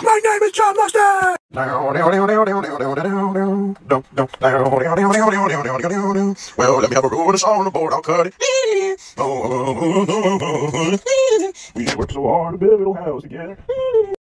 My name is John Marston! Well, let me have a roll of this on the board, I'll cut it. We worked so hard to build a little house together.